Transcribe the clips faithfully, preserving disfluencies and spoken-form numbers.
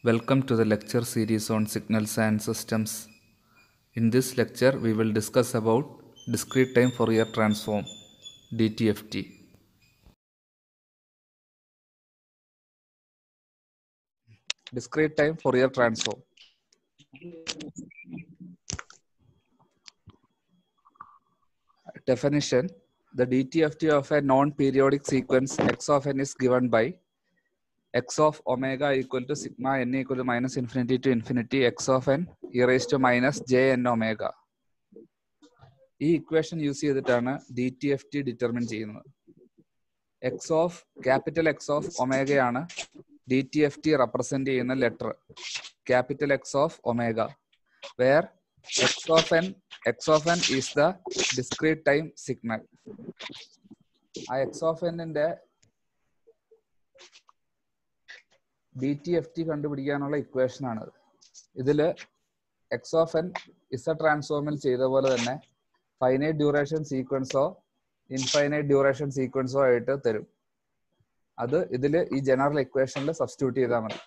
Welcome to the lecture series on signals and systems. In this lecture, we will discuss about discrete time Fourier transform D T F T. Discrete time Fourier transform. Definition: the D T F T of a non-periodic sequence x of n is given by x of omega equal to sigma n equal to minus infinity to infinity x of n e raised to minus j n omega. ഈ equation use ചെയ്തിട്ടാണ് D T F T determine ചെയ്യുന്നത്. X of capital X of ഒമേഗയാണ് D T F T represent ചെയ്യുന്ന letter capital X of omega, where X of N X of N is the discrete time signal. ആ X of എന്നിന്റെ D T F T കണ്ടുപിടിക്കാനുള്ള equation ആണത്. ഇതില് X of N Z ട്രാൻസ്ഫോമിൽ ചെയ്ത പോലെ തന്നെ ഫൈനൈറ്റ് ഡ്യൂറേഷൻ സീക്വൻസോ ഇൻഫൈനൈറ്റ് ഡ്യൂറേഷൻ സീക്വൻസോ ആയിട്ട് തരും. അത് ഇതില് ഈ ജനറൽ ഇക്വേഷനിൽ സബ്സ്റ്റിറ്റ്യൂട്ട് ചെയ്താൽ മതി.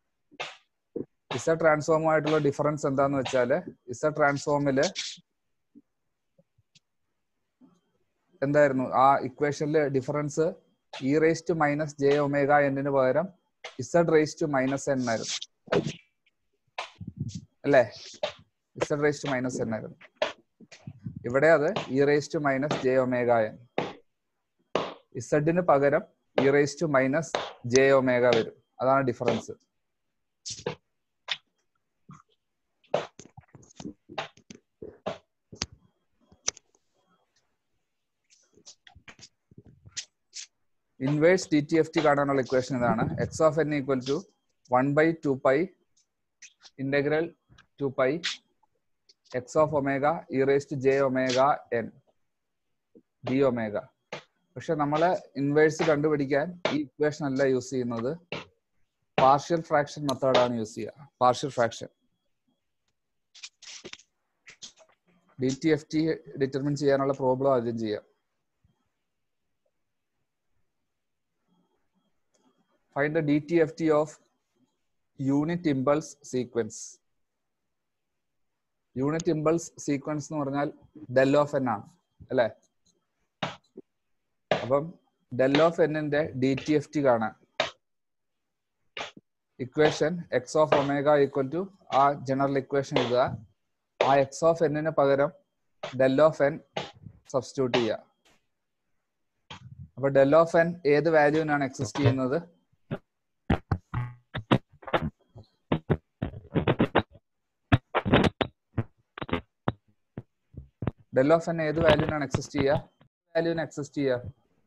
ഇസഡ് ട്രാൻസ്ഫോമുമായിട്ടുള്ള ഡിഫറൻസ് എന്താന്ന് വെച്ചാല് ഇസഡ് ട്രാൻസ്ഫോമില് എന്തായിരുന്നു ആ ഇക്വേഷനില് difference E raise to minus J omega എന്നിന് പകരം Z raise to minus N ആയിരുന്നു അല്ലേ? Z raise to minus N ആയിരുന്നു. ഇവിടെ അത് E raise to minus J omega N. ഇസഡിന് പകരം E raise to minus J omega വരും. അതാണ് difference. Inverse D T F T കാണാനുള്ള ഇക്വേഷൻ ഇതാണ്. X of N equal to one by two pi integral two pi X of omega E raise to J omega N D omega. പക്ഷെ നമ്മള് inverse കണ്ടുപിടിക്കാൻ ഈ equation അല്ല use ചെയ്യുന്നത്, partial fraction മെത്തേഡാണ് use ചെയ്യുക. Partial fraction D T F T determine ചെയ്യാനുള്ള problem ആദ്യം ചെയ്യാം. Find the D T F T of unit impulse sequence. Unit impulse sequence എന്ന് പറഞ്ഞാൽ del of n ആണ് അല്ലെ? അപ്പം del of n ന്റെ D T F T കാണാൻ equation X of omega equal to ആ ജനറൽ ഇക്വേഷൻ എഴുതുക. ആ എക്സ് ഓഫ് എന്നിന് പകരം del of n സബ്സ്റ്റിറ്റ്യൂട്ട് ചെയ്യുക. അപ്പൊ del of n ഏത് വാല്യൂവിനാണ് എക്സിസ്റ്റ് ചെയ്യുന്നത്? del of n ഏത് വാല്യൂവിനാണ് എക്സിസ്റ്റ് ചെയ്യുക? വാല്യൂവിന് എക്സിസ്റ്റ് ചെയ്യുക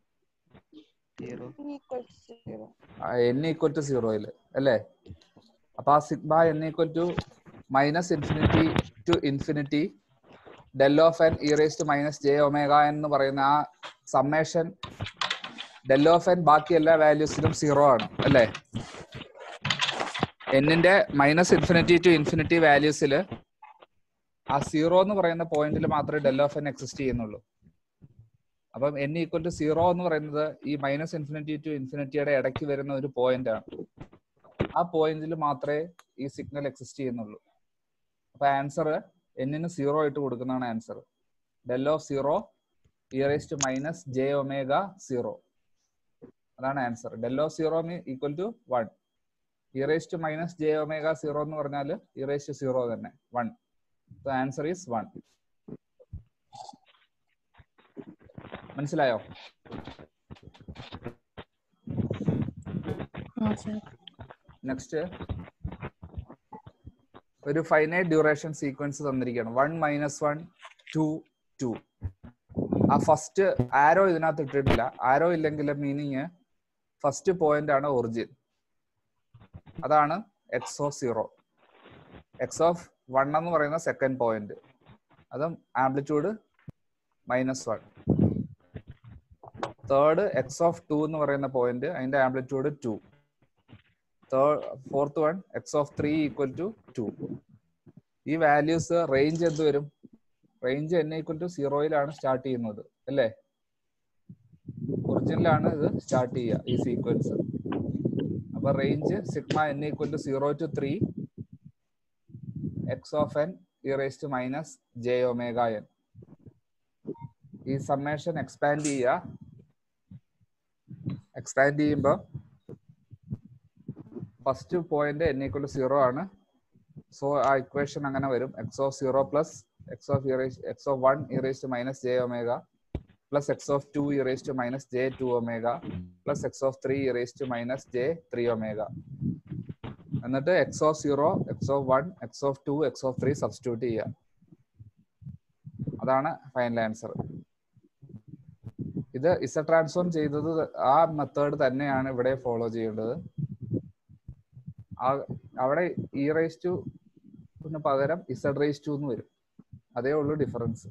n ഈക്വൽ ടു സീറോയില് അല്ലേ? അപ്പൊ ആ sigma n equal to minus infinity to infinity del of n e raised to minus j omega n എന്ന് പറയുന്ന ആ സമ്മേഷൻ del of n ബാക്കി എല്ലാ വാല്യൂസിലും സീറോ ആണ് അല്ലേ? എന്നിന്റെ മൈനസ് ഇൻഫിനിറ്റി ടു ഇൻഫിനിറ്റി വാല്യൂസിൽ ആ സീറോ എന്ന് പറയുന്ന പോയിന്റിൽ മാത്രമേ del of n എക്സിസ്റ്റ് ചെയ്യുന്നുള്ളൂ. അപ്പം n ഈക്വൽ ടു സീറോ എന്ന് പറയുന്നത് ഈ മൈനസ് ഇൻഫിനിറ്റി ടു ഇൻഫിനിറ്റിയുടെ ഇടയ്ക്ക് വരുന്ന ഒരു പോയിന്റ് ആണ്. ആ പോയിന്റിൽ മാത്രമേ ഈ സിഗ്നൽ എക്സിസ്റ്റ് ചെയ്യുന്നുള്ളൂ. അപ്പൊ ആൻസർ എന്നിന് സീറോ ആയിട്ട് കൊടുക്കുന്നതാണ് answer. del of zero e raised to minus j omega zero. അതാണ് answer. del of zero equal to one. e raised to minus j omega zero എന്ന് പറഞ്ഞാൽ e raised to സീറോ തന്നെ one. So answer is one. മനസ്സിലായോ? Next ഒരു finite duration sequence തന്നിരിക്കുകയാണ്. One minus one two two. ആ first arrow ഇതിനകത്ത് ഇട്ടിട്ടില്ല. Arrow ഇല്ലെങ്കിൽ മീനിങ് ഫസ്റ്റ് പോയിന്റ് ആണ് ഒറിജിൻ. അതാണ് X of zero. X of one എന്ന് പറയുന്ന സെക്കൻഡ് പോയിന്റ്, അതും amplitude minus one. Third X of two എന്ന് പറയുന്ന പോയിന്റ്, അതിന്റെ amplitude two. Third fourth one X of three equal to two. ഈ values range എന്ത് വരും? റേഞ്ച് എൻ ഈക്വൽ ടു സീറോയിലാണ് സ്റ്റാർട്ട് ചെയ്യുന്നത് അല്ലേ? ഒറിജിനിലാണ് ഇത് സ്റ്റാർട്ട് ചെയ്യുക ഈ സീക്വൻസ്. അപ്പൊ range sigma N equal to zero to three X of N E raise to minus J omega N. ഈ സമ്മേഷൻ എക്സ്പാൻഡ് ചെയ്യുക. എക്സ്പാൻഡ് ചെയ്യുമ്പോൾ first point N equal to zero ആണ്. സോ ആ ഇക്വേഷൻ അങ്ങനെ വരും. X of zero plus X of X of one E raise to minus J omega plus X of two E raise to minus J two omega plus X of three E raise to minus J three omega. എന്നിട്ട് X of zero X of one X of two X of three substitute ചെയ്യുക. അതാണ് final answer. ഇത് Z transform ചെയ്തത് ആ method തന്നെയാണ് ഇവിടെ follow ചെയ്യേണ്ടത്. അവിടെ ഇ റേസ് ടു പകരം ഇസഡ് റേസ് ടു എന്ന് വരും. അതേ ഉള്ളൂ ഡിഫറൻസ്.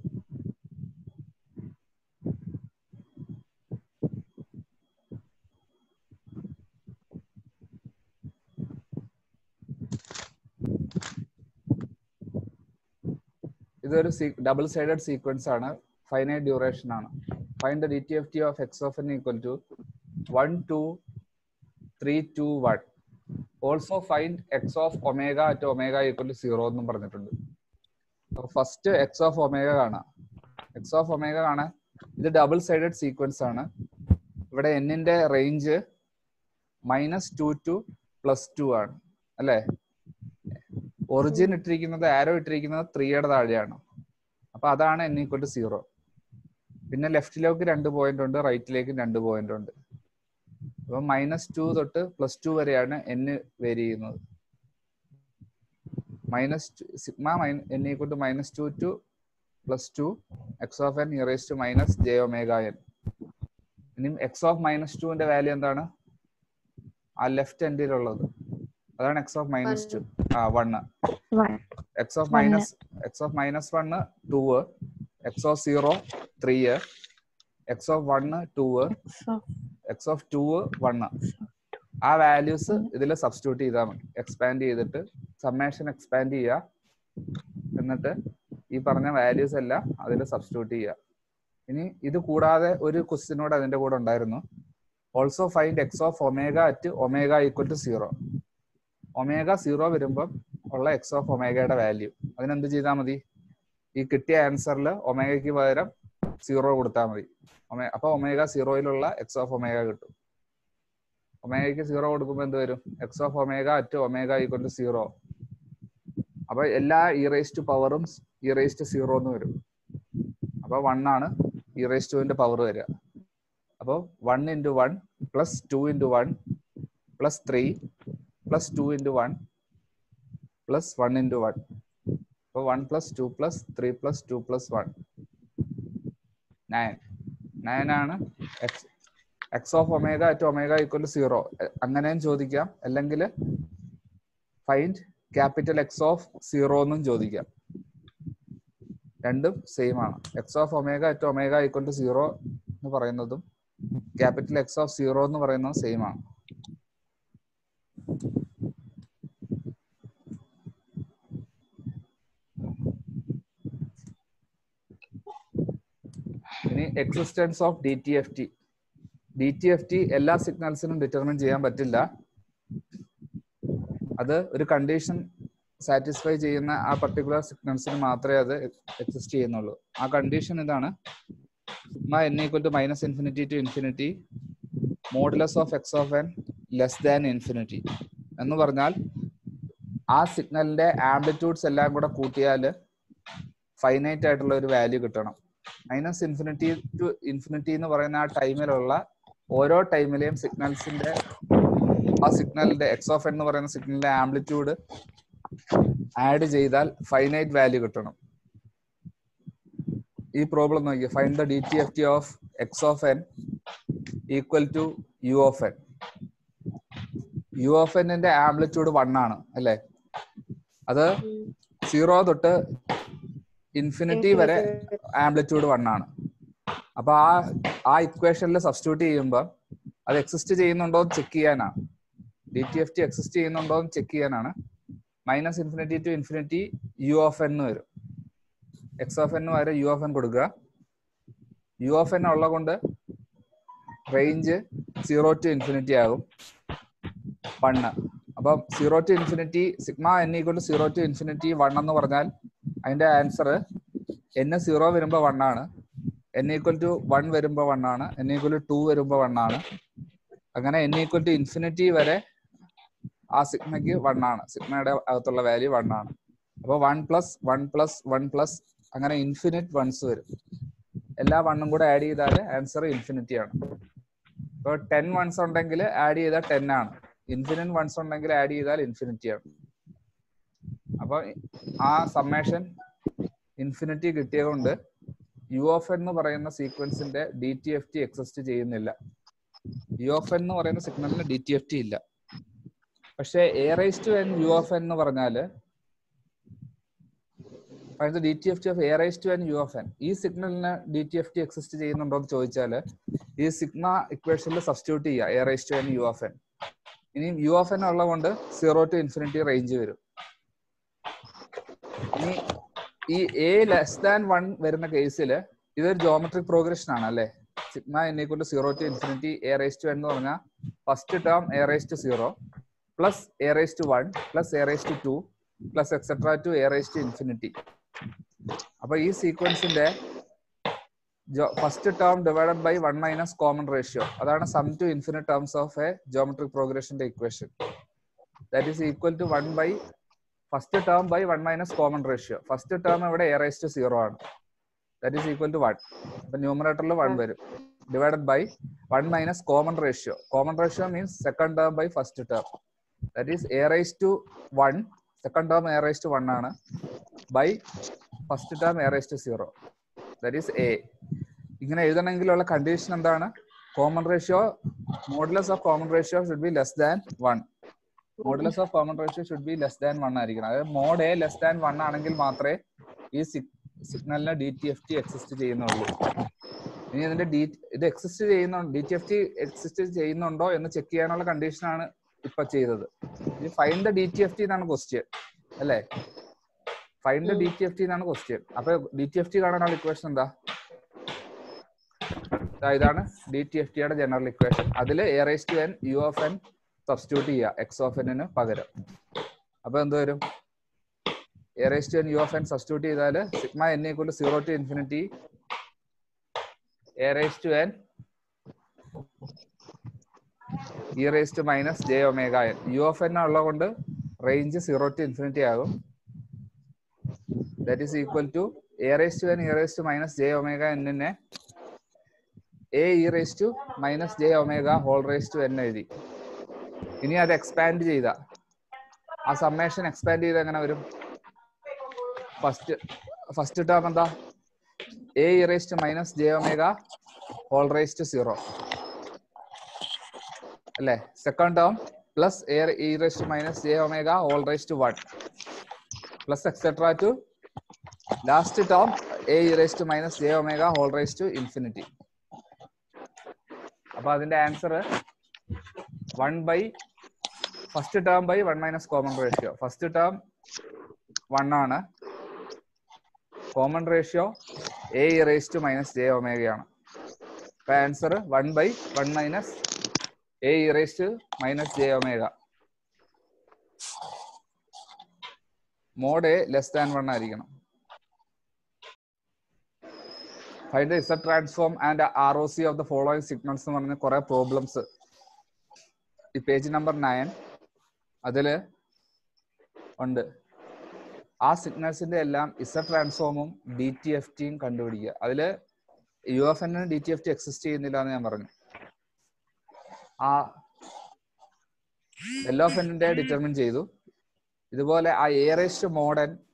ഇതൊരു ഡബിൾ സൈഡഡ് സീക്വൻസ് ആണ്. ഫൈനൈറ്റ് ഡ്യൂറേഷൻ ആണ്. Find the D T F T of X of N equal to one two three two one. Also find X of omega at omega equal to zero എന്നും പറഞ്ഞിട്ടുണ്ട്. First X of omega കാണാം. X of omega കാണാൻ ഇത് double sided sequence ആണ്. ഇവിടെ എന്നിന്റെ range minus two two plus two ആണ് അല്ലെ. ഒറിജിൻ ഇട്ടിരിക്കുന്നത് ആരോ ഇട്ടിരിക്കുന്നത് ത്രീയുടെ താഴെയാണ്. അപ്പൊ അതാണ് എൻ ഈക്വൽ ടു സീറോ. പിന്നെ ലെഫ്റ്റിലേക്ക് രണ്ട് പോയിന്റ് ഉണ്ട്, റൈറ്റിലേക്ക് രണ്ട് പോയിന്റ് ഉണ്ട്. അപ്പൊ മൈനസ് ടു തൊട്ട് പ്ലസ് ടു വരെയാണ് എൻ വേരി ചെയ്യുന്നത്. Minus sigma N equal to minus two two plus two X of N E raise to minus J omega N. ഇനി എക്സ് ഓഫ് മൈനസ് ടുവിന്റെ വാല്യൂ എന്താണ്? ആ left എൻഡിലുള്ളത് അതാണ് X of minus two. ആ one. X of minus X of minus one two, X of zero three, X of one two, X of two one. ആ values ഇതിൽ substitute ചെയ്താൽ മതി. എക്സ്പാൻഡ് ചെയ്തിട്ട് സമ്മേഷൻ എക്സ്പാൻഡ് ചെയ്യുക. എന്നിട്ട് ഈ പറഞ്ഞ വാല്യൂസ് എല്ലാം അതിൽ സബ്സ്റ്റിറ്റ്യൂട്ട് ചെയ്യുക. ഇനി ഇത് കൂടാതെ ഒരു ക്വസ്റ്റ്യനോട് അതിന്റെ കൂടെ ഉണ്ടായിരുന്നു. Also find X of omega at omega equal to zero. Omega zero വരുമ്പം ഉള്ള എക്സ് ഓഫ് ഒമേഗയുടെ വാല്യൂ. അതിനെന്ത് ചെയ്താൽ മതി? ഈ കിട്ടിയ ആൻസറിൽ ഒമേഗയ്ക്ക് പകരം സീറോ കൊടുത്താൽ മതി. ഒമേ അപ്പൊ ഒമേഗ സീറോയിലുള്ള എക്സ് ഓഫ് ഒമേഗ കിട്ടും. ഒമേഗയ്ക്ക് സീറോ കൊടുക്കുമ്പോൾ എന്ത് വരും? X of omega at omega equal to zero. അപ്പൊ എല്ലാ ഇ റേസ് ടു പവറും ഇ റേസ് ടു സീറോ എന്ന് വരും. അപ്പൊ വൺ ആണ് ഇ റേസ് ടുവിന്റെ പവർ വരിക. അപ്പോൾ one into one plus two into one plus three plus two into one plus one into one. അപ്പോൾ one plus two plus three plus two plus one nine. Nine ആണ് X X of omega at omega equal to zero. അങ്ങനെയും ചോദിക്കാം, അല്ലെങ്കിൽ find capital X of zero എന്നും ചോദിക്കാം. രണ്ടും same ആണ്. X of omega at omega equal to zero എന്ന് പറയുന്നതും ക്യാപിറ്റൽ എക്സ് ഓഫ് സീറോ എന്ന് പറയുന്നതും സെയിം ആണ്. ഇനി existence of D T F T. D T F T എല്ലാ സിഗ്നൽസിനും ഡിറ്റർമിൻ ചെയ്യാൻ പറ്റില്ല. അത് ഒരു കണ്ടീഷൻ സാറ്റിസ്ഫൈ ചെയ്യുന്ന ആ പർട്ടിക്കുലർ സിഗ്നൽസിന് മാത്രമേ അത് എക്സിസ്റ്റ് ചെയ്യുന്നുള്ളൂ. ആ കണ്ടീഷൻ ഇതാണ്: sigma N equal to minus infinity to infinity modulus of X of N less than infinity. എന്ന് പറഞ്ഞാൽ ആ സിഗ്നലിന്റെ ആംപ്ലിറ്റ്യൂഡ്സ് എല്ലാം കൂടെ കൂട്ടിയാൽ ഫൈനൈറ്റ് ആയിട്ടുള്ള ഒരു വാല്യൂ കിട്ടണം. മൈനസ് ഇൻഫിനിറ്റി ടു ഇൻഫിനിറ്റി എന്ന് പറയുന്ന ആ ടൈമിലുള്ള ഓരോ ടൈമിലെയും സിഗ്നൽസിന്റെ ആ സിഗ്നലിന്റെ എക്സ് ഓഫ് എൻ എന്ന് പറയുന്ന സിഗ്നലിന്റെ ആംപ്ലിറ്റ്യൂഡ് ആഡ് ചെയ്താൽ ഫൈനൈറ്റ് വാല്യൂ കിട്ടണം. ഈ പ്രോബ്ലം നോക്കിയ find the D T F T of X of N equal to U of N. U of എന്നിന്റെ ആംപ്ലിറ്റ്യൂഡ് വൺ ആണ് അല്ലെ. അത് സീറോ തൊട്ട് ഇൻഫിനിറ്റി വരെ ആംപ്ലിറ്റ്യൂഡ് വൺ ആണ്. അപ്പൊ ആ ആ ഇക്വേഷനിൽ സബ്സ്റ്റിറ്റ്യൂട്ട് ചെയ്യുമ്പോൾ അത് എക്സിസ്റ്റ് ചെയ്യുന്നുണ്ടോ എന്ന് ചെക്ക് ചെയ്യാനാണ്. D T F T exist ചെയ്യുന്നുണ്ടോ എന്ന് ചെക്ക് ചെയ്യാനാണ്. Minus infinity to infinity U of N വരും. എക്സ് ഓഫ് എൻ വരെ യു ഓഫ് എൻ കൊടുക്കുക. യു ഓഫ് എൻ ഉള്ള കൊണ്ട് റേഞ്ച് സീറോ ടു ഇൻഫിനിറ്റി ആകും. വൺ. അപ്പം zero to infinity sigma N equal to zero to infinity one എന്ന് പറഞ്ഞാൽ അതിന്റെ ആൻസർ എൻ സീറോ വരുമ്പോൾ വൺ ആണ്, എൻ ഈക്വൽ ടു വൺ വരുമ്പോൾ വൺ ആണ്, എൻ ഈക്വൽ ടു ടു വരുമ്പോൾ വൺ ആണ്. അങ്ങനെ എൻ ഈക്വൽ ടു ഇൻഫിനിറ്റി വരെ ആ സിഗ്മയ്ക്ക് വൺ ആണ്, സിഗ്മയുടെ അകത്തുള്ള വാല്യൂ വൺ ആണ്. അപ്പോൾ one plus one plus one plus അങ്ങനെ ഇൻഫിനിറ്റ് വൺസ് വരും. എല്ലാ വണ്ണും കൂടെ ആഡ് ചെയ്താൽ ആൻസർ ഇൻഫിനിറ്റി ആണ്. ഇപ്പോൾ ടെൻ വൺസ് ഉണ്ടെങ്കിൽ ആഡ് ചെയ്താൽ ടെൻ ആണ്, ഇൻഫിനിറ്റ് വൺസ് ഉണ്ടെങ്കിൽ ആഡ് ചെയ്താൽ ഇൻഫിനിറ്റി ആണ്. അപ്പോൾ ആ സമ്മേഷൻ ഇൻഫിനിറ്റി കിട്ടിയതുകൊണ്ട് യു ഓഫ് എൻ എന്ന് പറയുന്ന സീക്വൻസിന്റെ D T F T exist ചെയ്യുന്നില്ല. യു ഓഫ് എൻ എന്ന് പറയുന്ന സിഗ്നലിന് ഡി ടി എഫ് ടി ഇല്ല. പക്ഷേ A raise to N U of N എന്ന് പറഞ്ഞാൽ D T F T of A raise to N U of N, ഈ സിഗ്നലിന് D T F T exist ചെയ്യുന്നുണ്ടോ എന്ന് ചോദിച്ചാൽ ഈ സിഗ്മ ഇക്വേഷനിൽ സബ്സ്റ്റിറ്റ്യൂട്ട് ചെയ്യുക A raise to N U of N. ഇനിയും യു ഓഫ് എൻ ഉള്ളതുകൊണ്ട് സീറോ ടു ഇൻഫിനിറ്റി റേഞ്ച് വരും. ഇനി ഈ എ ലെസ് ദാൻ വൺ വരുന്ന കേസിൽ ഇതൊരു ജോമെട്രിക് പ്രോഗ്രഷൻ ആണ് അല്ലേ. Sigma N equal to zero to infinity a raise to n എന്ന് പറഞ്ഞാൽ first term a raise to zero plus a raise to one plus a raise to two plus etcetera to a raise to infinity. അപ്പൊ ഈ സീക്വൻസിന്റെ first term divided by one minus common ratio, അതാണ് sum to infinite terms of a geometric പ്രോഗ്രഷന്റെ equation. That is equal to one by first term by one minus common ratio. First term ഇവിടെ a raise to zero ആണ്, that is equal to one. അപ്പൊ ന്യൂമറേറ്ററിൽ one വരും, divided by one minus common ratio. Common ratio means second term by first term, that is a raise to one, second term a raise to one ആണ്, by first term a raise to zero, that is a. ഇങ്ങനെ എഴുതണമെങ്കിലുള്ള condition എന്താണ്? Common ratio, modulus of common ratio should be less than one. Modulus of common ratio should be less than one ആയിരിക്കണം. അതായത് mod a less than one ആണെങ്കിൽ മാത്രമേ ഈ സിഗ്നലിന് D T F T exist ചെയ്യുന്നുള്ളൂ. ഇനി ഇതിന്റെ ഡി ഇത് എക്സിസ്റ്റ് ചെയ്യുന്നു D T F T exist ചെയ്യുന്നുണ്ടോ എന്ന് ചെക്ക് ചെയ്യാനുള്ള കണ്ടീഷനാണ് ഇപ്പൊ ചെയ്തത്. ഇനി find the D T F T എന്നാണ് ക്വസ്റ്റ്യൻ അല്ലേ. Find the D T F T എന്നാണ് ക്വസ്റ്റ്യൻ. അപ്പൊ ഡി ടി എഫ് ടി കാണാനുള്ള ഇക്വേഷൻ എന്താ? ഇതാണ് ഡി ടി എഫ് ടിയുടെ ജനറൽ ഇക്വേഷൻ. അതിൽ a raise to N U of n substitute ചെയ്യുക എക്സ് ഓഫ് എന്നിന് പകരം. അപ്പൊ എന്ത് വരും? A raise to N U of n substitute ചെയ്താൽ sigma N equal to zero to infinity a raise to n e raise to minus J omega n. U of n ഉള്ളത് കൊണ്ട് range zero to infinity ആകും. That is equal to a raise to n e raise to minus J omega എന്നിനെ a e raise to minus J omega whole raise to n എഴുതി. ഇനി അത് expand ചെയ്ത ആ summation expand ചെയ്ത് എങ്ങനെ വരും? ഫസ്റ്റ് ഫസ്റ്റ് ടേം എന്താ? A e raise to minus J omega whole raise to zero അല്ലേ. Second term plus a e raise to minus J omega whole raise to one plus etcetera to last term a e raise to minus J omega whole raise to infinity. അപ്പൊ അതിന്റെ answer one by first term by one minus common ratio. First term one ആണ്, common ratio a e raise to minus j ഒമേഗയാണ്. അപ്പൊ answer one by one minus a e raise to minus J omega. Mod a less than one ആയിരിക്കണം. Find the z transform and R O C of the following signals എന്ന് പറഞ്ഞ കുറെ problems ഈ page number nine അതില് ഉണ്ട്. ആ സിഗ്നൽസിന്റെ എല്ലാം ഇസഡ് ട്രാൻസ്ഫോമും ഡി ടി എഫ് ടിയും കണ്ടുപിടിക്കുക. അതില് യു എഫ് എന്നിന് D T F T exist ചെയ്യുന്നില്ല എന്ന് ഞാൻ പറഞ്ഞു. ആ എൽ ഓഫ് എന്നിന്റെ ഡിറ്റർമിൻ ചെയ്തു. ഇതുപോലെ ആ a raise to mod n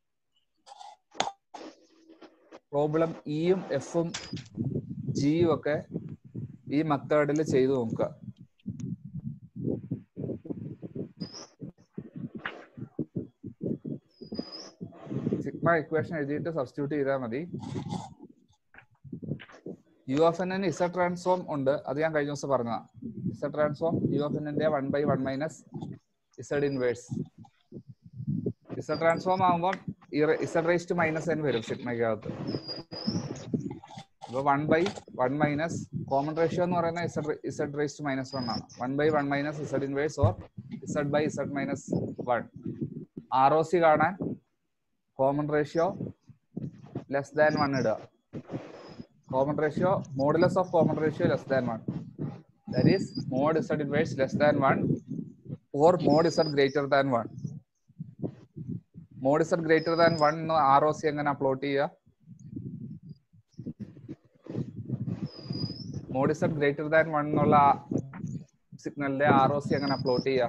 problem ഇയും എഫും ജിയും ഒക്കെ ഈ മെത്തേഡിൽ ചെയ്തു നോക്കുക. സിഗ്മ ഇക്വേഷൻ എഴുതിയിട്ട് സബ്സ്റ്റിറ്റ്യൂട്ട് ചെയ്താൽ മതി. യു ഓഫ് എന്നിന് ഇസഡ് ട്രാൻസ്ഫോം ഉണ്ട്, അത് ഞാൻ കഴിഞ്ഞ ദിവസം പറഞ്ഞതാണ്. ഇസഡ് ട്രാൻസ്ഫോം യു ഓഫ് എന്നിന്റെ one by one minus z inverse. Z transform ആകുമ്പോൾ z raise to minus n വരും സിഗ്മയ്ക്കകത്ത്. അപ്പൊ one by one minus common ratio എന്ന് പറയുന്നത് z z raise to minus one ആണ്. One by one minus z inverse or z by z minus one. R O C കാണാൻ common ratio less than one ഇടുക. Common ratio modulus of common ratio less than one. That is mod z inverse less than one or mod z greater than one. Mod z greater than one എന്ന് R O C എങ്ങനെ plot ചെയ്യുക? Mod z greater than one എന്നുള്ള സിഗ്നലിന്റെ R O C എങ്ങനെ plot ചെയ്യുക?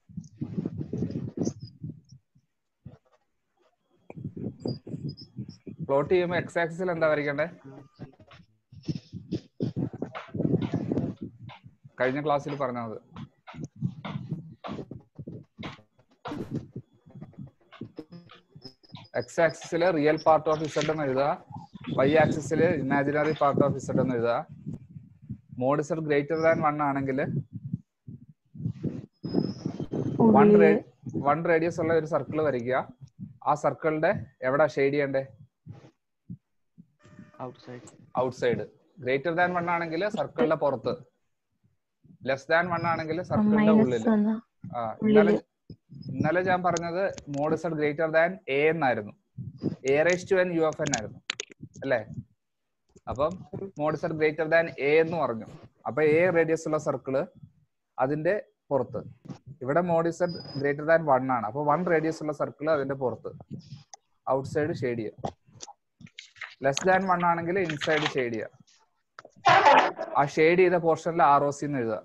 Plot ചെയ്യുമ്പോൾ x ആക്സിസിൽ എന്താ വരയ്ക്കണ്ടേ? കഴിഞ്ഞ ക്ലാസ്സിൽ പറഞ്ഞത് എക്സ് ആക്സിസിൽ റിയൽ പാർട്ട് ഓഫ് ഇസഡ് എന്ന് എഴുതുക, വൈ ആക്സിസിൽ ഇമാജിനറി പാർട്ട് ഓഫ് ഇസഡ് എന്ന് എഴുതുക. Mod z greater than one ആണെങ്കിൽ വൺ വൺ റേഡിയസ് ഉള്ള ഒരു സർക്കിൾ വരയ്ക്കുക. ആ സർക്കിളിന്റെ എവിടെ ഷെയ്ഡ് ചെയ്യണ്ടേ? Outside. Greater than one ആണെങ്കിൽ സർക്കിളിന്റെ പുറത്ത്, ലെസ് ദാൻ വൺ ആണെങ്കിൽ സർക്കിളിന്റെ ഉള്ളിൽ. ആ ഇന്നലെ ഇന്നലെ ഞാൻ പറഞ്ഞത് mod z greater than a എന്നായിരുന്നു. A raise to N u of n ആയിരുന്നു അല്ലേ? അപ്പം mod z greater than a എന്ന് പറഞ്ഞു. അപ്പൊ എ റേഡിയസ് ഉള്ള സർക്കിള് അതിന്റെ പുറത്ത്. ഇവിടെ mod z greater than one ആണ്. അപ്പൊ വൺ റേഡിയസ് ഉള്ള സർക്കിൾ അതിന്റെ പുറത്ത്, ഔട്ട് സൈഡ് ഷെയ്ഡ് ചെയ്യുക. ലെസ് ദാൻ വൺ ആണെങ്കിൽ ഇൻസൈഡ് ഷെയ്ഡ് ചെയ്യുക. ആ ഷെയ്ഡ് ചെയ്ത പോർഷനിൽ ആർ ഒ സി എന്ന് എഴുതുക.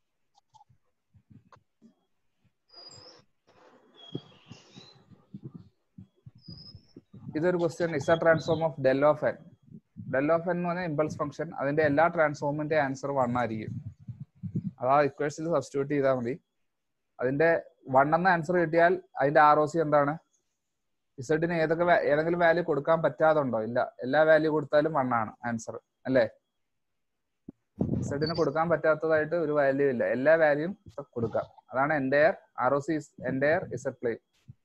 ഇതൊരു question. Z transform of del of n. Del of N എന്ന് പറഞ്ഞാൽ ഇമ്പൾസ് ഫംഗ്ഷൻ. അതിന്റെ എല്ലാ ട്രാൻസ്ഫോമിന്റെ ആൻസർ വൺ ആയിരിക്കും. അത് ആ ഇക്വേഷനിൽ സബ്സ്റ്റിറ്റ്യൂട്ട് ചെയ്താൽ മതി. അതിന്റെ വൺ എന്ന ആൻസർ കിട്ടിയാൽ അതിന്റെ ആർ ഒ സി എന്താണ്? ഇസഡിന് ഏതൊക്കെ ഏതെങ്കിലും വാല്യൂ കൊടുക്കാൻ പറ്റാതുണ്ടോ? ഇല്ല, എല്ലാ വാല്യൂ കൊടുത്താലും വൺ ആണ് ആൻസർ അല്ലേ? ഇസഡിന് കൊടുക്കാൻ പറ്റാത്തതായിട്ട് ഒരു വാല്യൂ ഇല്ല, എല്ലാ വാല്യൂയും കൊടുക്കാം. അതാണ് entire R O C entire z plane.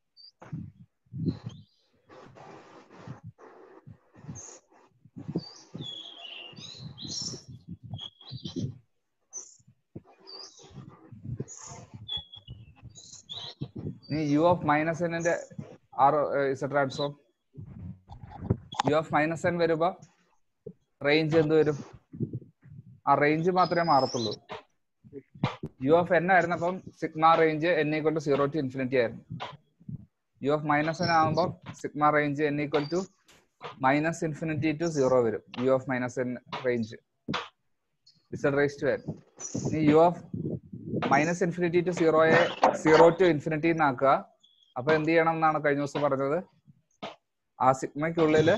ഇനി യു ഓഫ് മൈനസ് എന്നിന്റെ R z transform. U of minus n വരുമ്പോ റേഞ്ച് എന്ത് വരും? ആ റേഞ്ച് മാത്രമേ മാറത്തുള്ളൂ. യു ഓഫ് എൻ ആയിരുന്നപ്പം sigma range N equal to zero to infinity ആയിരുന്നു. യു ഓഫ് മൈനസ് എൻ ആകുമ്പോൾ sigma range N equal to minus infinity to zero വരും. U of minus n range z raise to n. ഇനി u of minus infinity to സീറോയെ zero to infinity എന്നാക്കുക. അപ്പൊ എന്ത് ചെയ്യണം എന്നാണ് കഴിഞ്ഞ ദിവസം പറഞ്ഞത്? ആ സിഗ്മയ്ക്കുള്ളില്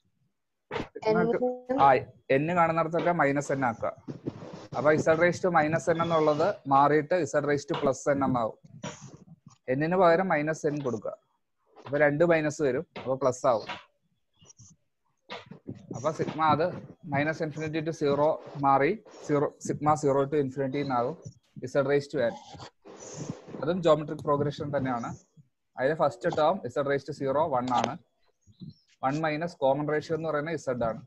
ആ എൻ കാണുന്നിടത്തൊക്കെ മൈനസ് എൻ ആക്കുക. അപ്പൊ z raise to minus n എന്നുള്ളത് മാറിയിട്ട് z raise to plus n എന്നാവും. എന്നിന് പകരം മൈനസ് എൻ കൊടുക്കുക. അപ്പൊ രണ്ട് മൈനസ് വരും, അപ്പൊ പ്ലസ് ആവും. അപ്പൊ സിഗ്മ അത് മൈനസ് ഇൻഫിനിറ്റി ടു സീറോ മാറി zero sigma zero to infinity എന്നാകും ഇസഡ് റേസ് ടു എൻ. അതും ജോമെട്രിക് പ്രോഗ്രഷൻ തന്നെയാണ്. അതിലെ first term z raise to zero one ആണ്. വൺ മൈനസ് കോമൺ റേഷ്യോ എന്ന് പറയുന്നത് ഇസഡ് ആണ്.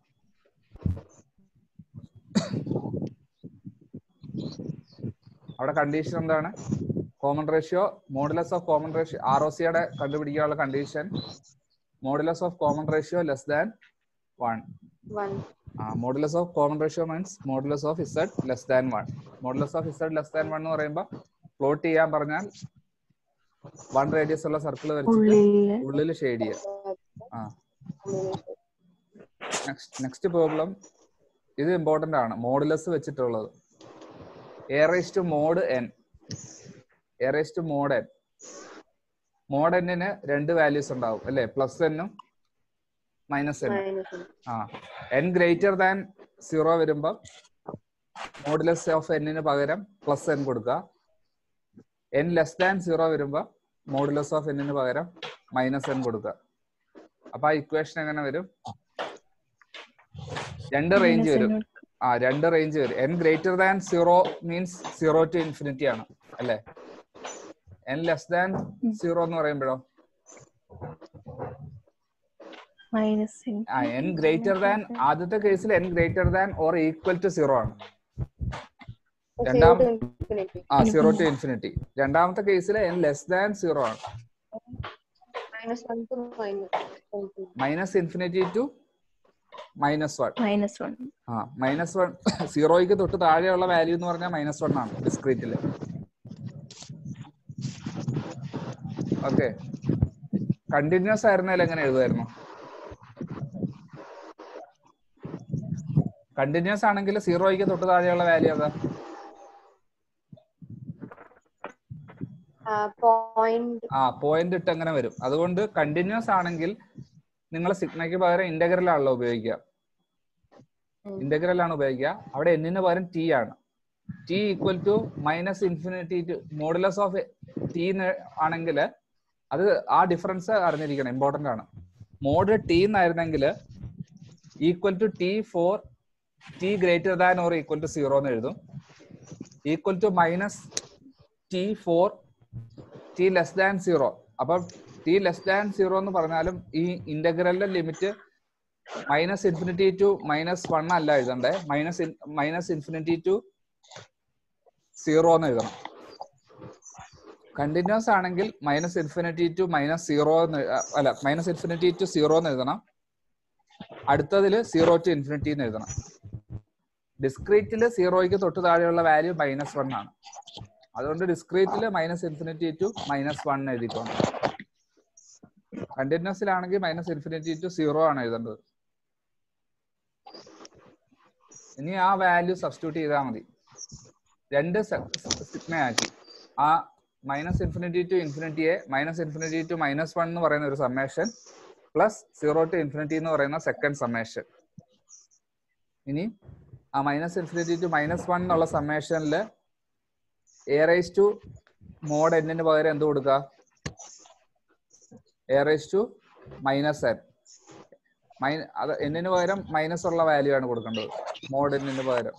അവിടെ കണ്ടീഷൻ എന്താണ്? Common ratio modulus of common ratio R O സിയുടെ കണ്ടുപിടിക്കാനുള്ള condition modulus of common ratio less than one. ആ modulus of common ratio means modulus of z less than one. Modulus of z less than one എന്ന് പറയുമ്പോൾ plot ചെയ്യാൻ പറഞ്ഞാൽ one radius ഉള്ള circle വരച്ചിട്ട് ഉള്ളിൽ ഷെയ്ഡ് ചെയ്യാം. ആ നെക്സ്റ്റ് പ്രോബ്ലം, ഇത് ഇമ്പോർട്ടന്റ് ആണ്, മോഡുലസ് വെച്ചിട്ടുള്ളത്. A raise to mod n. A raise to mod n. Mod എന്നിന് രണ്ട് വാല്യൂസ് ഉണ്ടാവും അല്ലെ? പ്ലസ് എന്നും മൈനസ് എന്നും. ആ എൻ ഗ്രേറ്റർ ദാൻ സീറോ വരുമ്പോ മോഡുലസ് ഓഫ് എന്നിന് പകരം പ്ലസ് എൻ കൊടുക്കുക. എൻ ലെസ് ദാൻ സീറോ വരുമ്പോ മോഡുലസ് ഓഫ് എന്നിന് പകരം മൈനസ് എൻ കൊടുക്കുക. അപ്പൊ ആ ഇക്വേഷൻ എങ്ങനെ വരും? രണ്ട് റേഞ്ച് വരും. ആ രണ്ട് റേഞ്ച് വരും. N greater than zero means zero to infinity ആണ് അല്ലെ? എൻ ലെസ് ദാൻ സീറോ എന്ന് പറയുമ്പോഴോ മൈനസ് n ഗ്രേറ്റർ ദാൻ ആദ്യത്തെ കേസിൽ n greater than or equal to zero ആണ്. രണ്ടാം ആ സീറോ ടു ഇൻഫിനിറ്റി. രണ്ടാമത്തെ കേസിൽ n ലെസ് ദാൻ സീറോ ആണ്. Minus infinity to minus one. Minus one ആ മൈനസ് വൺ സീറോയ്ക്ക് തൊട്ട് താഴെയുള്ള വാല്യൂ എന്ന് പറഞ്ഞാൽ മൈനസ് വൺ ആണ് ഡിസ്ക്രീറ്റില്. ഓക്കെ. കണ്ടിന്യൂസ് ആയിരുന്നാലും എങ്ങനെ എഴുതുമായിരുന്നു? കണ്ടിന്യൂസ് ആണെങ്കിൽ സീറോയ്ക്ക് തൊട്ട് താഴെയുള്ള വാല്യൂ ഏതാ? ആ പോയിന്റ് ഇട്ട് അങ്ങനെ വരും. അതുകൊണ്ട് കണ്ടിന്യൂസ് ആണെങ്കിൽ നിങ്ങൾ സിഗ്മയ്ക്ക് പകരം ഇന്റഗ്രൽ ആണല്ലോ ഉപയോഗിക്കുക. ഇന്റഗ്രൽ ആണ് ഉപയോഗിക്കുക. അവിടെ എന്നിന് പകരം ടി ആണ്. T equal to minus infinity to modulus of t ആണെങ്കിൽ അത് ആ ഡിഫറൻസ് അറിഞ്ഞിരിക്കണം, ഇമ്പോർട്ടന്റ് ആണ്. മോഡ് ടി എന്നായിരുന്നെങ്കിൽ equal to t for t greater than or equal to zero എന്ന് എഴുതും. Equal to minus t for t less than zero. അപ്പം t less than zero എന്ന് പറഞ്ഞാലും ഈ ഇന്റഗ്രലിന്റെ limit minus infinity to minus one അല്ല എഴുതണ്ടേ, minus minus infinity to zero എന്ന് എഴുതണം. കണ്ടിന്യൂസ് ആണെങ്കിൽ minus infinity to minus zero അല്ല മൈനസ് ഇൻഫിനിറ്റി ടു സീറോ എന്ന് എഴുതണം. അടുത്തതിൽ സീറോ ടു ഇൻഫിനിറ്റി എന്ന് എഴുതണം. ഡിസ്ക്രീറ്റില് സീറോയ്ക്ക് തൊട്ട് താഴെയുള്ള വാല്യൂ മൈനസ് വൺ ആണ്. അതുകൊണ്ട് ഡിസ്ക്രീറ്റില് minus infinity to minus one എഴുതിക്കോണം. കണ്ടിന്യൂസിലാണെങ്കിൽ മൈനസ് ഇൻഫിനിറ്റി ടു സീറോ ആണ് എഴുതേണ്ടത്. ഇനി ആ വാല്യൂ സബ്സ്റ്റിറ്റ്യൂട്ട് ചെയ്താൽ മതി. രണ്ട് സിഗ്മയാക്കി ആ മൈനസ് ഇൻഫിനിറ്റി ടു ഇൻഫിനിറ്റിയെ minus infinity to minus one എന്ന് പറയുന്ന ഒരു summation plus zero to infinity എന്ന് പറയുന്ന സെക്കൻഡ് സമ്മേഷൻ. ഇനി ആ minus infinity to minus one എന്നുള്ള സമ്മേഷനിൽ എ റൈസ് ടു മോഡ് എന്നിന് പകരം എന്ത് കൊടുക്കുക? A raise to minus n. മൈ അത് എന്നിന് പകരം മൈനസ് ഉള്ള വാല്യൂ ആണ് കൊടുക്കേണ്ടത്, മോഡ് എന്നിന് പകരം.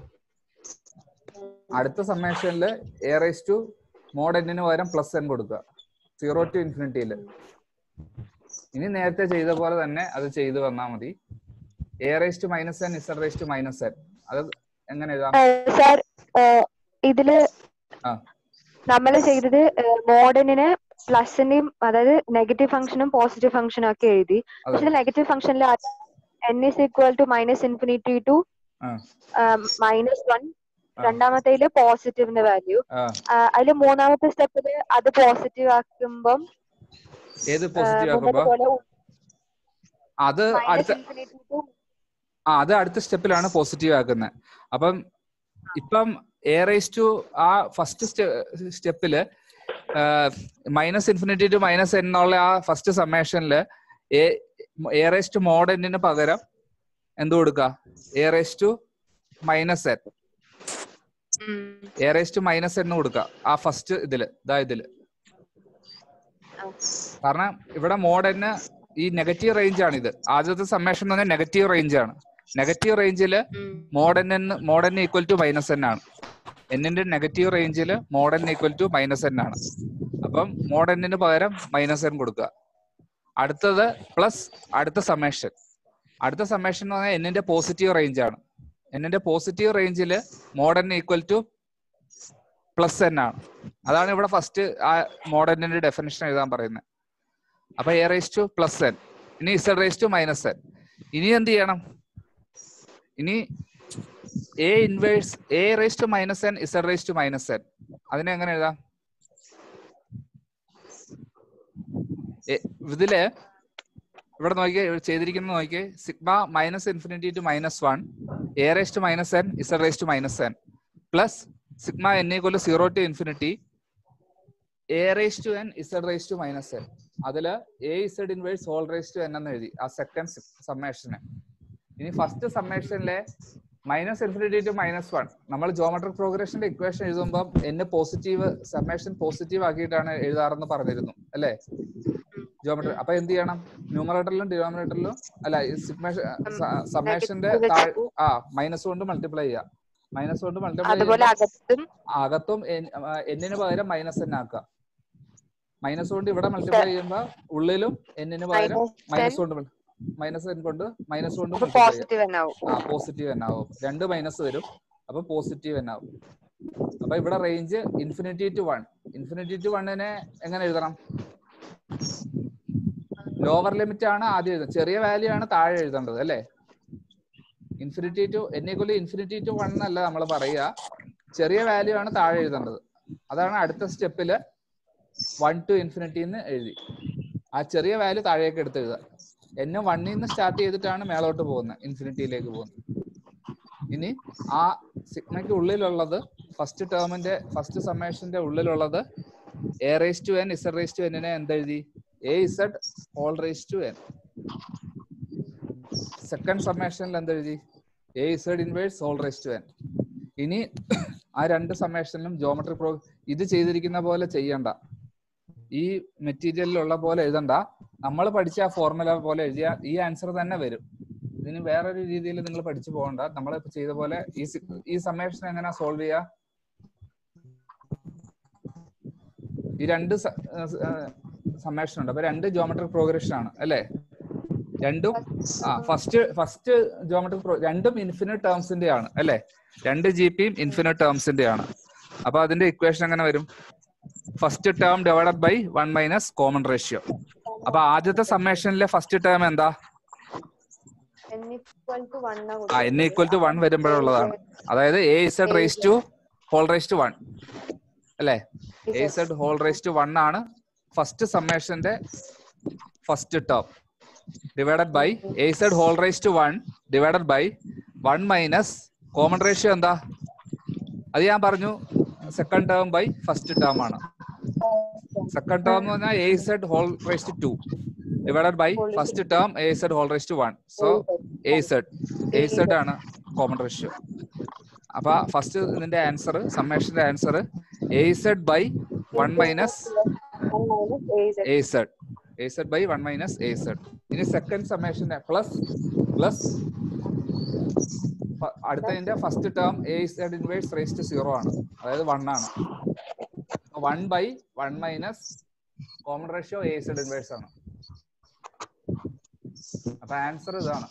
അടുത്ത സമ്മേഷനിൽ എ റൈസ് ടു മോഡ് എന്നിന് പകരം പ്ലസ് എൻ കൊടുക്കുക, സീറോ ടു ഇൻഫിനിറ്റിയില്. ഇനി നേരത്തെ ചെയ്ത പോലെ തന്നെ അത് ചെയ്തു വന്നാൽ മതി. A raise to minus n z raise to minus n. അത് എങ്ങനെ എഴുതാം? സാർ ഇതില് നമ്മൾ ചെയ്തത് മോഡനിന് പ്ലസിന്റെയും അതായത് നെഗറ്റീവ് ഫംഗ്ഷനും പോസിറ്റീവ് ഫംഗ്ഷനും ഒക്കെ എഴുതി. പക്ഷെ നെഗറ്റീവ് ഫംഗ്ഷനിൽ n is equal to minus infinity to minus one, രണ്ടാമത്തേല് പോസിറ്റീവിന്റെ വാല്യൂ. അതില് മൂന്നാമത്തെ സ്റ്റെപ്പില് അത് പോസിറ്റീവ് ആക്കുമ്പം ഏത് പോസിറ്റീവ് ആക്കുമ്പോ അത് അടുത്ത ആ അത് അടുത്ത സ്റ്റെപ്പിലാണ് പോസിറ്റീവ് ആക്കുന്നത്. അപ്പം ഇപ്പം എ റൈസ് ടു ആ ഫസ്റ്റ് സ്റ്റെപ്പില് minus infinity to minus n എന്നുള്ള ആ ഫസ്റ്റ് സമ്മേഷനില് എ റൈസ് ടു മോഡ് എന്നിന് പകരം എന്ത് കൊടുക്കുക? A raise to minus n. A raise to minus n കൊടുക്കുക ആ ഫസ്റ്റ് ഇതില് ഇതാ ഇതില്. കാരണം ഇവിടെ മോഡ് എന്ന് ഈ നെഗറ്റീവ് റേഞ്ച് ആണ്. ഇത് ആദ്യത്തെ സമ്മേഷൻ എന്ന് പറഞ്ഞാൽ നെഗറ്റീവ് റേഞ്ച് ആണ്. നെഗറ്റീവ് റേഞ്ചില് mod n mod n equal to minus n ആണ്. എന്നിന്റെ നെഗറ്റീവ് റേഞ്ചില് mod n equal to minus n ആണ്. അപ്പം മോഡ് എന്നിന് പകരം മൈനസ് എൻ കൊടുക്കുക. അടുത്തത് പ്ലസ് അടുത്ത സമ്മേഷൻ. അടുത്ത സമ്മേഷൻ എന്ന് പറഞ്ഞാൽ എന്നിന്റെ പോസിറ്റീവ് റേഞ്ച് ആണ്. എന്നിന്റെ പോസിറ്റീവ് റേഞ്ചില് mod n equal to plus n ആണ്. അതാണ് ഇവിടെ ഫസ്റ്റ് ആ മോഡ് എന്നിന്റെ ഡെഫിനിഷൻ എഴുതാൻ പറയുന്നത്. അപ്പൊ a raise to plus n, ഇനി z raise to minus n. ഇനി എന്ത് ചെയ്യണം? ഇനി a inverse a raise to minus n z raise to minus n. അതിനെ എങ്ങനെ എഴുതാം? ഇതില് ഇവിടെ നോക്കിയേ, ചെയ്തിരിക്കുന്നത് നോക്കിയേ, sigma minus infinity to minus one a raise to minus n z raise to minus n plus sigma N equal zero to infinity a raise to n z raise to minus N. അതില് a z inverse whole raise to n എന്ന് എഴുതി ആ second summation. ഇനി first സമ്മേഷനിലെ minus infinity to minus one നമ്മൾ geometric പ്രോഗ്രഷന്റെ equation എഴുതുമ്പോൾ എന്നെ പോസിറ്റീവ് സമ്മേഷൻ പോസിറ്റീവ് ആക്കിയിട്ടാണ് എഴുതാറെന്ന് പറഞ്ഞിരുന്നു അല്ലേ ജോമെട്രി? അപ്പൊ എന്ത് ചെയ്യണം? ന്യൂമറേറ്ററിലും ഡിനോമിനേറ്ററിലും അല്ല സമ്മേഷന്റെ ആ മൈനസ് കൊണ്ട് മൾട്ടിപ്ലൈ ചെയ്യാം. മൈനസ് കൊണ്ട് മൾട്ടിപ്ലൈ ചെയ്യുമ്പോൾ അകത്തും എന്നിന് പകരം മൈനസ് എൻ ആക്കുക. മൈനസ് കൊണ്ട് ഇവിടെ മൾട്ടിപ്ലൈ ചെയ്യുമ്പോ ഉള്ളിലും എന്നിന് പകരം മൈനസ് കൊണ്ട് മൈനസ് കൊണ്ട് മൈനസ് കൊണ്ട് പോസിറ്റീവ് എന്നാവും. ആ പോസിറ്റീവ് എന്നാവും. രണ്ട് മൈനസ് വരും, അപ്പൊ പോസിറ്റീവ് എന്നാവും. അപ്പൊ ഇവിടെ range infinity to one. Infinity to വണ്ണിനെ എങ്ങനെ എഴുതണം? ലോവർ ലിമിറ്റ് ആണ് ആദ്യം എഴുതുന്നത്, ചെറിയ വാല്യൂ ആണ് താഴെ എഴുതേണ്ടത് അല്ലേ? Infinity to n equal infinity to one എന്നല്ല നമ്മൾ പറയുക, ചെറിയ വാല്യൂ ആണ് താഴെ എഴുതേണ്ടത്. അതാണ് അടുത്ത സ്റ്റെപ്പില് വൺ ടു ഇൻഫിനിറ്റി എന്ന് എഴുതി ആ ചെറിയ വാല്യൂ താഴേക്ക് എടുത്ത് എഴുതുക. എന്നെ വണ്ണിൽ നിന്ന് സ്റ്റാർട്ട് ചെയ്തിട്ടാണ് മേളോട്ട് പോകുന്നത്, ഇൻഫിനിറ്റിയിലേക്ക് പോകുന്നത്. ഇനി ആ സിഗ്മയ്ക്ക് ഉള്ളിലുള്ളത് ഫസ്റ്റ് ടേമിന്റെ ഫസ്റ്റ് സമ്മേഷന്റെ ഉള്ളിലുള്ളത് a raise to n z raise to എന്നിനെ എന്തെഴുതി? A z whole raise to n. Second സമ്മേഷനിൽ എന്തെഴുതി? A z inverse whole raise to n. ഇനി ആ രണ്ട് സമ്മേഷനിലും ജോമെട്രി പ്രോ ഇത് ചെയ്തിരിക്കുന്ന പോലെ ചെയ്യണ്ട, ഈ മെറ്റീരിയലിലുള്ള പോലെ എഴുതണ്ട. നമ്മൾ പഠിച്ച ആ ഫോർമുല പോലെ എഴുതിയ ഈ ആൻസർ തന്നെ വരും. ഇതിന് വേറൊരു രീതിയിൽ നിങ്ങൾ പഠിച്ചു പോകണ്ട. നമ്മൾ ചെയ്ത പോലെ ഈ ഈ സമ്മേഷൻ എങ്ങനെ സോൾവ് ചെയ്യാ? ഈ രണ്ട് സമ്മേഷൻ ഉണ്ട്, അപ്പൊ രണ്ട് ജോമെട്രിക് പ്രോഗ്രഷൻ ആണ് അല്ലേ? രണ്ടും ആ ഫസ്റ്റ് ഫസ്റ്റ് ജോമെട്രിക് പ്രോ രണ്ടും ഇൻഫിനിറ്റ് ടേംസിന്റെ ആണ് അല്ലേ? രണ്ട് ജി പിയും ഇൻഫിനിറ്റ് ടേംസിന്റെ ആണ്. അപ്പൊ അതിന്റെ ഇക്വേഷൻ എങ്ങനെ വരും? First term divided by one minus common ratio. അപ്പൊ ആദ്യത്തെ സമ്മേഷനിലെ ഫസ്റ്റ് ടേം എന്താ? ആ എൻ ഈക്വൽ ടു വൺ വരുമ്പോഴുള്ളതാണ്. അതായത് a z raise to whole raise to one അല്ലേ? A z whole raise to one ആണ് ഫസ്റ്റ് സമ്മേഷന്റെ first term, divided by a z whole raise to one divided by one minus common ratio എന്താ? അത് ഞാൻ പറഞ്ഞു, second term by first term ആണ്. Second term എന്ന് പറഞ്ഞാൽ a z whole raise to two divided by first term a z whole raise to one. So a z a z ആണ് common ratio. അപ്പൊ first ഇതിന്റെ answer സമ്മേഷന്റെ answer a z by one minus a z a z by one minus a z. ഇനി second സമ്മേഷന്റെ plus plus അടുത്തതിന്റെ first term a z inverse raise to zero ആണ്, അതായത് one ആണ്. One by one minus common ratio a z inverse ആണ്. അപ്പൊ answer ഇതാണ്.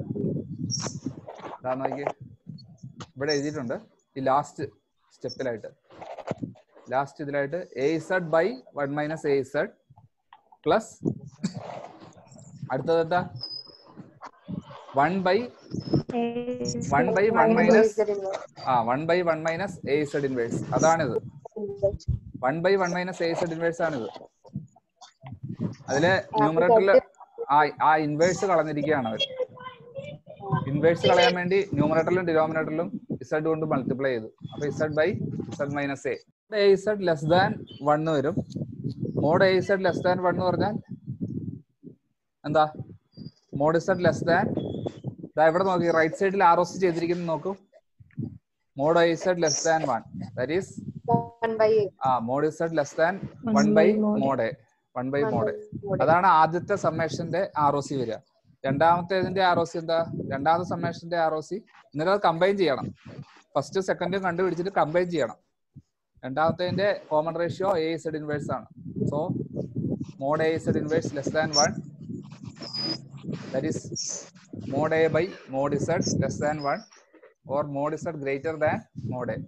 ഇതാ നോക്കിയേ, ഇവിടെ എഴുതിയിട്ടുണ്ട് ഈ ലാസ്റ്റ് സ്റ്റെപ്പിലായിട്ട്, ലാസ്റ്റ് ഇതിലായിട്ട് a z by one minus a z plus അടുത്തത് എന്താ? One by one by one minus ആ one by one minus a z inverse. അതാണിത്. One by one minus a z inverse ആണിത്. അതിലെ ന്യൂമറേറ്ററില് ആ ആ ഇൻവേഴ്സ് കളഞ്ഞിരിക്കുകയാണ് അവർ. ഇൻവേഴ്സ് കളയാൻ വേണ്ടി ന്യൂമറേറ്ററിലും ഡിനോമിനേറ്ററിലും ഇസഡ് കൊണ്ട് മൾട്ടിപ്ലൈ ചെയ്തു. അപ്പൊ z by z minus a. A z less than one വരും. Mod a z less than one എന്ന് പറഞ്ഞാൽ എന്താ? മോഡ് ഇസഡ് ലെസ് ദാൻ, ഇവിടെ നോക്കി റൈറ്റ് സൈഡിൽ ആർ ഒ സി ചെയ്തിരിക്കുന്നത് നോക്കൂ. Mod a z less than one, that is ആ mod z less than one by mod a, one by mod a. അതാണ് ആദ്യത്തെ സമ്മേഷന്റെ ആർ ഒ സി വരിക. രണ്ടാമത്തേതിന്റെ R O C എന്താ? രണ്ടാമത്തെ സമ്മേഷന്റെ ആർ ഒ സി എന്നിട്ട് അത് കമ്പൈൻ ചെയ്യണം. ഫസ്റ്റ് സെക്കൻഡും കണ്ടുപിടിച്ചിട്ട് കമ്പൈൻ ചെയ്യണം. രണ്ടാമത്തേതിന്റെ common ratio a z inverse ആണ്. So mod a z inverse less than one, that is mod a by mod z less than one or mod z greater than mod a.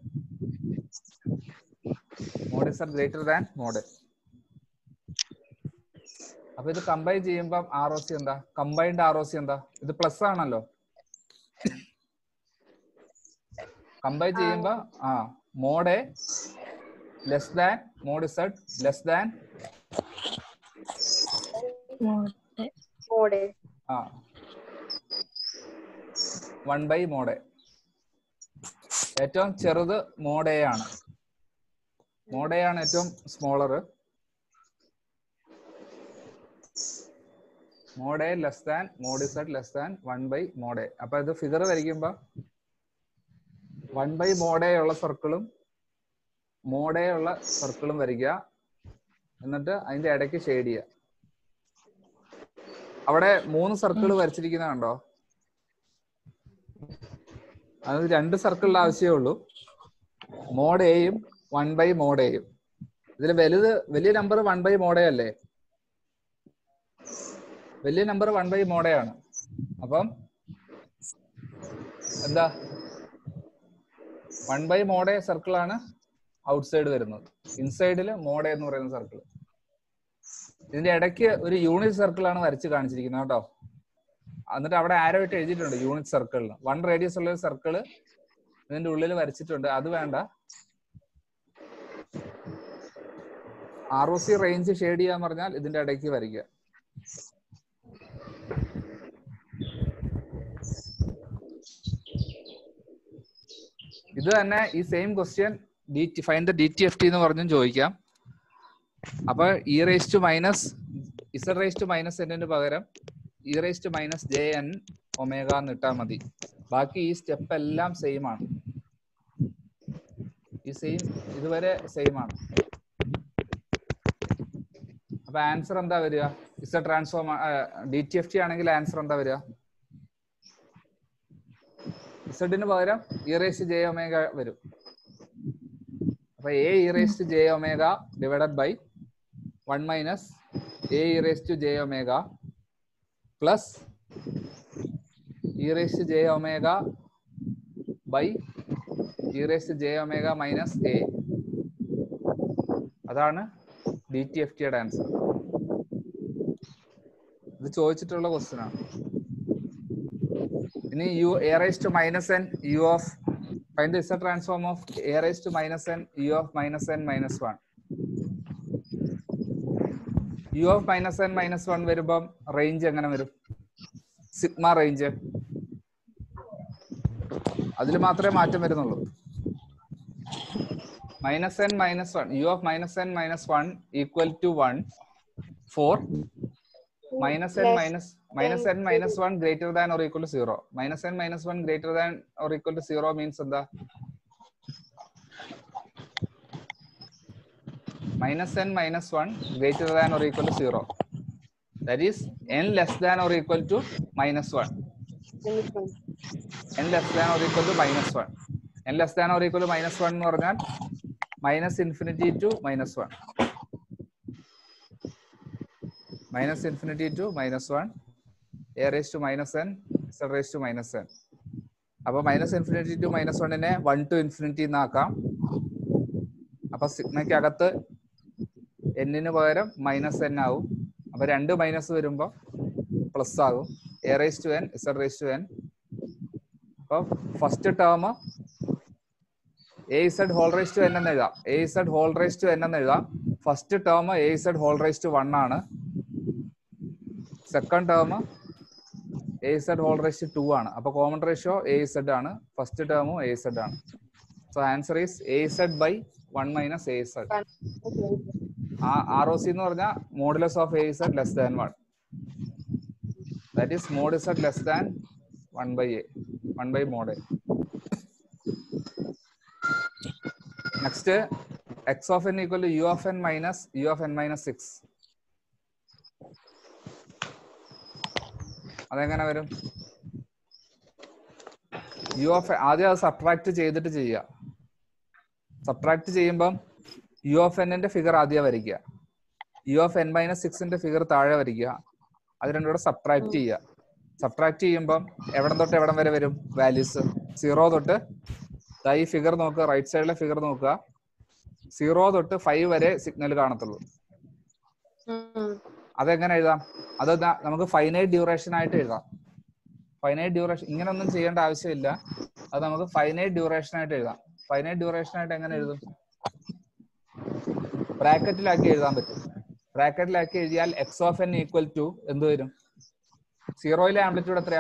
Mod z greater than mod a. അപ്പൊ ഇത് combine ചെയ്യുമ്പോൾ R O C എന്താ? Combined R O C എന്താ? ഇത് plus ആണല്ലോ. Combine ചെയ്യുമ്പോ ആ mod a less than mod z less than mod a ആ വൺ ബൈ മോഡ് എ. ഏറ്റവും ചെറുത് മോഡ് എ ആണ്. മോഡ് എ ആണ് ഏറ്റവും smaller. Mod a less than mod z less than one by mod a. അപ്പൊ ഇത് figure വരയ്ക്കുമ്പോ one by mod a ഉള്ള സർക്കിളും മോഡ് എ ഉള്ള സർക്കിളും വരയ്ക്കുക. എന്നിട്ട് അതിന്റെ ഇടയ്ക്ക് ഷെയ്ഡ് ചെയ്യുക. അവിടെ മൂന്ന് സർക്കിൾ വരച്ചിരിക്കുന്ന കണ്ടോ? അത് രണ്ട് സർക്കിളിന്റെ ആവശ്യമേ ഉള്ളൂ. മോഡ് എയും വൺ ബൈ മോഡ് എയും. ഇതിൽ വലുത് വലിയ number one by mod a അല്ലേ? വലിയ നമ്പർ വൺ ബൈ മോഡയാണ്. അപ്പം എന്താ വൺ ബൈ മോഡേ സർക്കിൾ ആണ് ഔട്ട്സൈഡ് വരുന്നത്. ഇൻസൈഡില് മോഡേ എന്ന് പറയുന്ന സർക്കിൾ. ഇതിന്റെ ഇടയ്ക്ക് ഒരു യൂണിറ്റ് സർക്കിൾ ആണ് വരച്ച് കാണിച്ചിരിക്കുന്നത് കേട്ടോ. എന്നിട്ട് അവിടെ ആരോ ഇട്ട് എഴുതിയിട്ടുണ്ട് യൂണിറ്റ് സർക്കിളിന്. വൺ റേഡിയസ് ഉള്ള ഒരു സർക്കിള് ഇതിന്റെ ഉള്ളിൽ വരച്ചിട്ടുണ്ട്. അത് വേണ്ട. R O C range shade ചെയ്യാൻ പറഞ്ഞാൽ ഇതിന്റെ ഇടയ്ക്ക് വരയ്ക്കുക. ഇത് തന്നെ ഈ same question D T find the D T F T എന്ന് പറഞ്ഞും ചോദിക്കാം. അപ്പൊ e raise to minus z raise to minus എന്നിന് പകരം E raise to minus j n omega എന്ന് ഇട്ടാൽ മതി. ബാക്കി ഈ സ്റ്റെപ്പ് എല്ലാം സെയിം ആണ്. ഈ സെയിം ഇതുവരെ സെയിം ആണ്. അപ്പൊ ആൻസർ എന്താ വരിക? Z transform D T F T ആണെങ്കിൽ ആൻസർ എന്താ വരിക? ഇസഡിന് പകരം E raise to J omega വരും. അപ്പൊ a e raise to J omega divided by one minus a e raise to J omega plus e raise to J omega by e raise to J omega minus a. അതാണ് D T F ടിയുടെ answer. ഇത് ചോദിച്ചിട്ടുള്ള question ആണ്. ഇനി u a raise to minus n U of find the z transform of a raise to minus n U of minus n minus one. U of minus n minus one വരുമ്പം range എങ്ങനെ വരും? Sigma range. അതിൽ മാത്രമേ മാറ്റം വരുന്നുള്ളൂ. Minus n minus one u of minus n minus one equal to one four minus n minus minus n minus one greater than or equal to zero. Minus n minus one greater than or equal to zero means എന്താ? Minus n minus one greater than or equal to zero. That is n less than or equal to minus one. n less than or equal to minus one. n less than or equal to minus one എന്ന് പറഞ്ഞാൽ minus infinity to minus one. Minus infinity to minus one. A raised to minus n, z raised to minus n. അപ്പൊ minus infinity to minus വണ്ണിനെ one to infinity എന്നാക്കാം. അപ്പൊ സിഗ്മയ്ക്ക് അകത്ത് എന്നിന് പകരം മൈനസ് എൻ ആവും. അപ്പൊ രണ്ട് മൈനസ് വരുമ്പോ പ്ലസ് ആകും. A raise to n, z raise to n. അപ്പൊ first term a z whole raise to n എന്ന് എഴുതാം. A z whole raise to n എന്ന് എഴുതാം. First term a z whole raise to one ആണ്. Second term a z whole raise to two ആണ്. അപ്പൊ common ratio a z ആണ്. First ടേമും a z ആണ്. So answer is a z by one minus a Z. R O C എന്ന് പറഞ്ഞാൽ modulus of a z less than one. That is mod z less than one by a, one by mod a. Next x of N equal to U of n minus u of n minus six. അതെങ്ങനെ വരും? U of ആദ്യം അത് subtract ചെയ്തിട്ട് ചെയ്യുക. Subtract ചെയ്യുമ്പം U of എന്നിന്റെ figure ആദ്യം വരയ്ക്കുക. യു ഓഫ് എൻ മൈനസ് സിക്സിന്റെ ഫിഗർ താഴെ വരയ്ക്കുക. അത് രണ്ടും കൂടെ സബ്ട്രാക്ട് ചെയ്യുക. സബ്ട്രാക്ട് ചെയ്യുമ്പം എവിടം തൊട്ട് എവിടം വരെ വരും വാല്യൂസ്? സീറോ തൊട്ട് ഈ ഫിഗർ നോക്കുക, റൈറ്റ് സൈഡിലെ ഫിഗർ നോക്കുക. സീറോ തൊട്ട് ഫൈവ് വരെ സിഗ്നൽ കാണത്തുള്ളൂ. അതെങ്ങനെ എഴുതാം? അത് നമുക്ക് ഫൈനൈറ്റ് ഡ്യൂറേഷൻ ആയിട്ട് എഴുതാം. ഫൈനൈറ്റ് ഡ്യൂറേഷൻ ഇങ്ങനൊന്നും ചെയ്യേണ്ട ആവശ്യമില്ല. അത് നമുക്ക് ഫൈനൈറ്റ് ഡ്യൂറേഷൻ ആയിട്ട് എഴുതാം. ഫൈനൈറ്റ് ഡ്യൂറേഷൻ ആയിട്ട് എങ്ങനെ എഴുതും? ബ്രാക്കറ്റിലാക്കി എഴുതാൻ പറ്റും. ബ്രാക്കറ്റിലാക്കി എഴുതിയാൽ x of N equal to എന്ത് വരും? സീറോയിലെ ആംപ്ലിറ്റ്യൂഡ് എത്രയാ?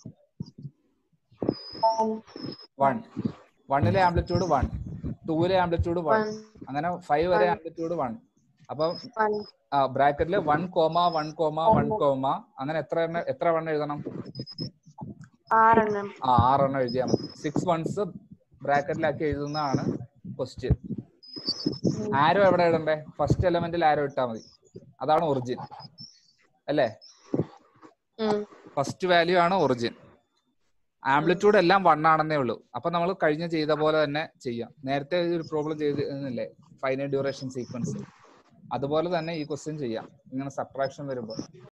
വൺ. വണ്ണിലെ ആംപ്ലിറ്റ്യൂഡ് വൺ, ടൂവിലെ ആംപ്ലിറ്റ്യൂഡ് വൺ, അങ്ങനെ ഫൈവ് വരെ ആംപ്ലിറ്റ്യൂഡ് വൺ. അപ്പം ബ്രാക്കറ്റില് one comma one comma one comma അങ്ങനെ എത്ര എത്ര വൺ എഴുതണം? ആ ആറെണ്ണം എഴുതിയാൽ മതി. സിക്സ് വൺസ് ബ്രാക്കറ്റിലാക്കി എഴുതുന്നതാണ് ക്വസ്റ്റ്യൻ. ആരോ എവിടെ ഇടണ്ടേ? ഫസ്റ്റ് എലമെന്റിൽ ആരോ ഇട്ടാൽ മതി. അതാണ് ഒറിജിൻ അല്ലേ? ഫസ്റ്റ് വാല്യൂ ആണ് ഒറിജിൻ. ആംപ്ലിറ്റ്യൂഡ് എല്ലാം വൺ ആണെന്നേ ഉള്ളൂ. അപ്പൊ നമ്മൾ കഴിഞ്ഞ ചെയ്ത പോലെ തന്നെ ചെയ്യാം. നേരത്തെ ഒരു പ്രോബ്ലം ചെയ്തില്ലേ ഫൈനൈറ്റ് ഡ്യൂറേഷൻ സീക്വൻസ്, അതുപോലെ തന്നെ ഈ ക്വസ്റ്റ്യൻ ചെയ്യാം ഇങ്ങനെ സബ്ട്രാക്ഷൻ വരുമ്പോൾ.